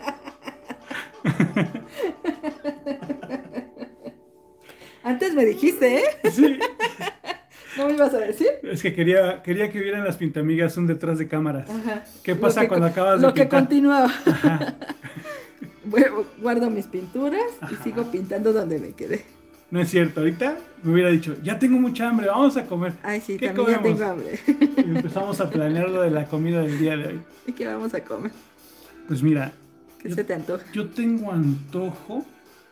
Antes me dijiste, ¿eh? Sí. ¿No me ibas a decir? Es que quería que vieran las pintamigas un detrás de cámaras. Ajá. ¿Qué pasa cuando acabas de pintar? Lo que continuaba. Ajá. Guardo mis pinturas y sigo pintando donde me quedé. No es cierto, ahorita me hubiera dicho, ya tengo mucha hambre, vamos a comer. Ay, sí, ¿Qué también comemos? ya tengo hambre. Y empezamos a planear lo de la comida del día de hoy. ¿Y qué vamos a comer? Pues mira, ¿Qué se te antoja? Yo tengo antojo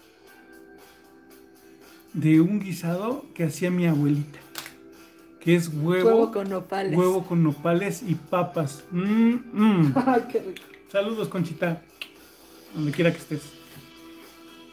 de un guisado que hacía mi abuelita, que es Huevo con nopales. Huevo con nopales y papas. Ay, qué rico. Saludos, Conchita, donde quiera que estés.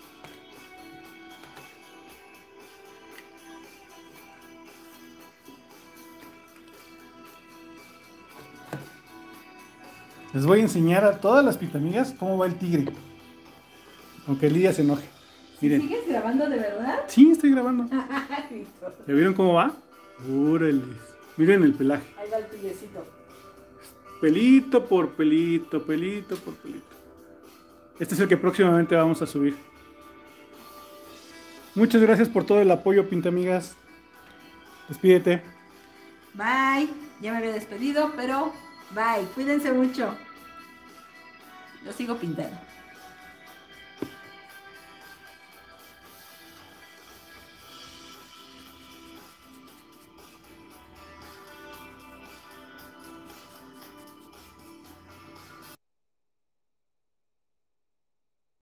Les voy a enseñar a todas las pintamigas cómo va el tigre. Aunque Lidia se enoje. Miren. ¿Sigues grabando de verdad? Sí, estoy grabando. ¿Ya vieron cómo va? ¡Órale! Miren el pelaje. Ahí va el tigrecito. Pelito por pelito, pelito por pelito. Este es el que próximamente vamos a subir. Muchas gracias por todo el apoyo, pintamigas. Despídete. Bye. Ya me había despedido, pero bye. Cuídense mucho. Yo sigo pintando.